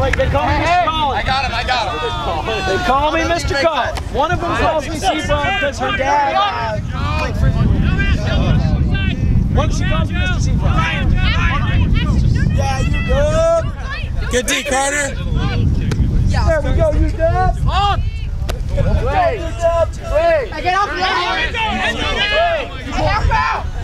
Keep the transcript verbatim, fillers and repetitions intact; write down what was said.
Wait, they call me Mister Collins. I got him, I got him. They call me Mister Collins. One of them calls me Seabrook because her dad. Uh, One she calls me Mister Seabrook. Yeah, you good. Good D, Carter. There we go, you dub. On. Wait. I get off the line. Help out.